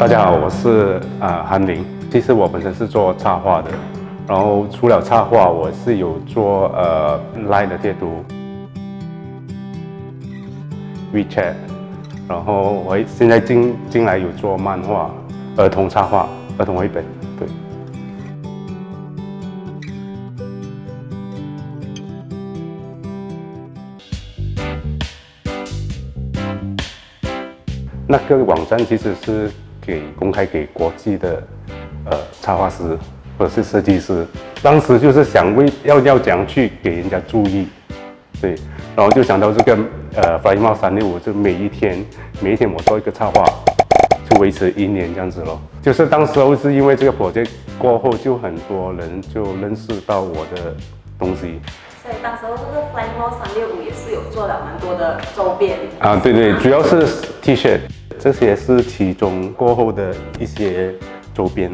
大家好，我是韩林。其实我本身是做插画的，然后除了插画，我是有做Line 的贴图、WeChat， 然后我现在进来有做漫画、儿童插画、儿童绘本，对。那个网站其实是公开给国际的插画师或者是设计师，当时就是想要怎样去给人家注意，对，然后就想到这个Flying Mouse 365，就每一天我做一个插画，就维持1年这样子咯。就是当时候是因为这个 project 过后，就很多人就认识到我的东西。 所以当时候这个 Flying Mouse 365也是有做了蛮多的周边啊，对，主要是 T 恤，这些是其中过后的一些周边。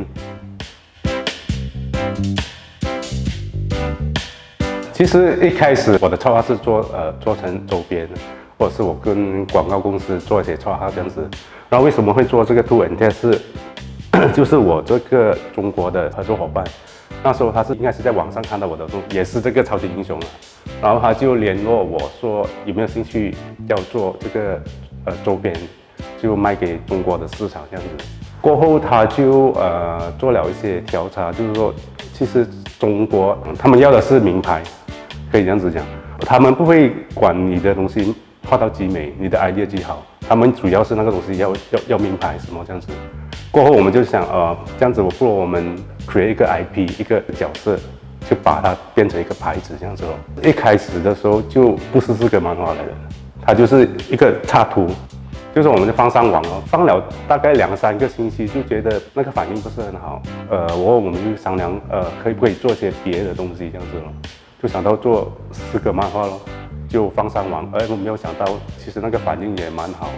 其实一开始我的策划是做成周边，或者是我跟广告公司做一些策划这样子。然后为什么会做这个 Two and Test？ 就是我这个中国的合作伙伴。那时候他应该是在网上看到我的东西，也是这个超级英雄了，然后他就联络我说有没有兴趣要做这个周边，就卖给中国的市场这样子。过后他就做了一些调查，就是说其实中国他们要的是名牌，可以这样子讲，他们不会管你的东西画到极美，你的 idea 极好，他们主要是那个东西要名牌什么这样子。过后我们就想这样子不如我们 create 一个 IP 一个角色，就把它变成一个牌子这样子咯。一开始的时候就不是这个漫画来的，它就是一个插图，就是我们就放上网了，放了大概2、3个星期，就觉得那个反应不是很好。我们就商量可不可以做些别的东西这样子咯，就想到做4个漫画咯，就放上网。我没有想到其实那个反应也蛮好。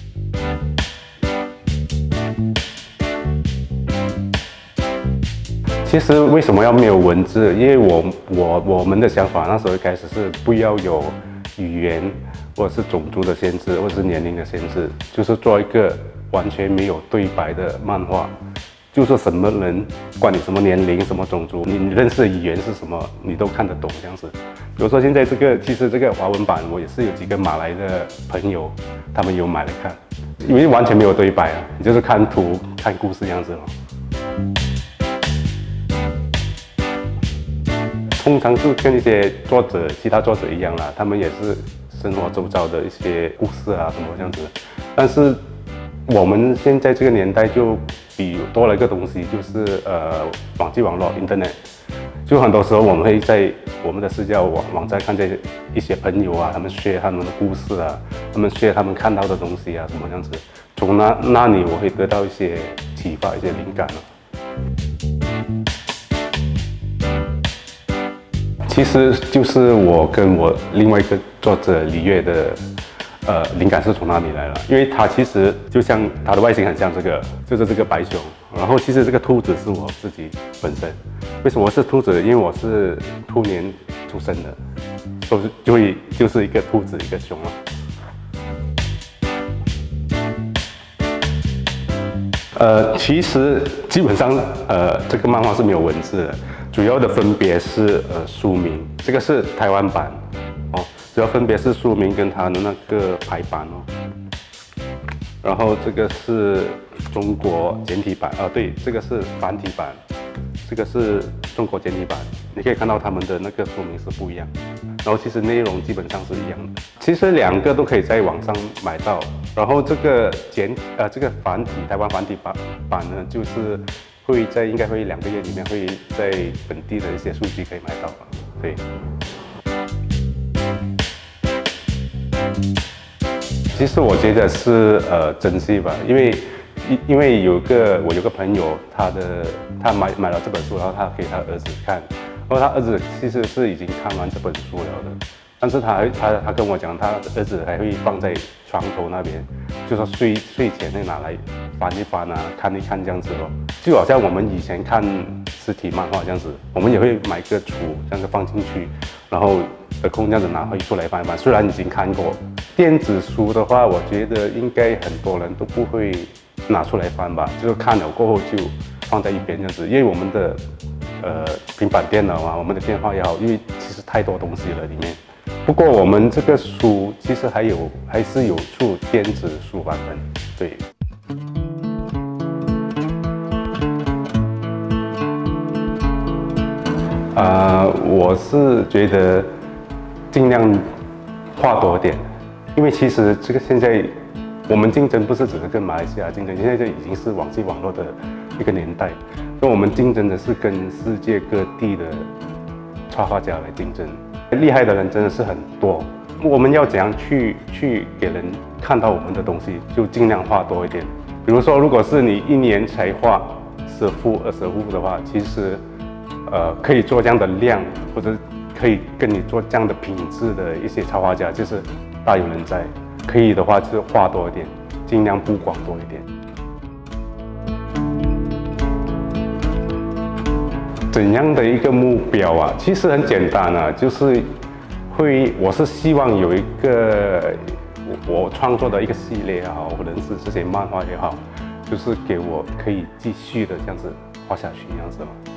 其实为什么要没有文字？因为我们的想法那时候一开始是不要有语言或者是种族的限制，或者是年龄的限制，就是做一个完全没有对白的漫画，就是什么人，管你什么年龄、什么种族，你认识的语言是什么，你都看得懂这样子。比如说现在其实这个华文版，我也是有几个马来的朋友，他们有买来看，因为完全没有对白啊，你就是看图、看故事这样子咯。通常是跟一些其他作者一样啦，他们也是生活周遭的一些故事啊什么这样子。但是我们现在这个年代就比多了一个东西，就是网络 Internet。就很多时候我们会在我们的社交网站看见一些朋友啊，他们share他们的故事啊，他们share他们看到的东西啊什么这样子。从那里我会得到一些启发，一些灵感。其实就是我跟我另外一个作者李月的灵感是从哪里来了？因为它其实就像它的外形很像就是这个白熊，然后其实这个兔子是我自己本身。为什么是兔子？因为我是兔年出生的，就是一个兔子一个熊了。其实基本上这个漫画是没有文字的。主要的分别是书名，这个是台湾版哦，主要分别是书名跟它的那个排版哦。然后这个是中国简体版对，这个是繁体版，这个是中国简体版。你可以看到他们的那个书名是不一样，然后其实内容基本上是一样的。其实2个都可以在网上买到。然后这个这个台湾繁体版呢，就是应该会2个月里面会在本地的一些数据可以买到吧？对。其实我觉得是珍惜吧，因为我有个朋友，他买了这本书，然后他给他儿子看，然后他儿子其实是已经看完这本书了的，但是他跟我讲，他儿子还会放在床头那边，就说睡前会拿来翻一翻啊，看一看这样子咯。就好像我们以前看实体漫画这样子，我们也会买个橱这样子放进去，然后有空这样子拿回出来翻一翻。虽然已经看过电子书的话，我觉得应该很多人都不会拿出来翻吧，就是看了过后就放在一边这样子。因为我们的平板电脑啊，我们的电话也好，因为其实太多东西了里面。不过我们这个书其实还是有出电子书版本，对。我是觉得尽量画多点，因为其实这个现在我们竞争不是只是跟马来西亚竞争，现在这已经是网际网络的一个年代，那我们竞争的是跟世界各地的插画家来竞争，厉害的人真的是很多。我们要怎样去给人看到我们的东西，就尽量画多一点。比如说，如果是你一年才画10幅、20幅的话，其实可以做这样的量，或者可以跟你做这样的品质的一些插画家，就是大有人在。可以的话，就是画多一点，尽量布广多一点。怎样的一个目标啊？其实很简单啊，就是我是希望有一个我创作的一个系列也好，或者是这些漫画也好，就是给我可以继续的这样子画下去，这样子咯。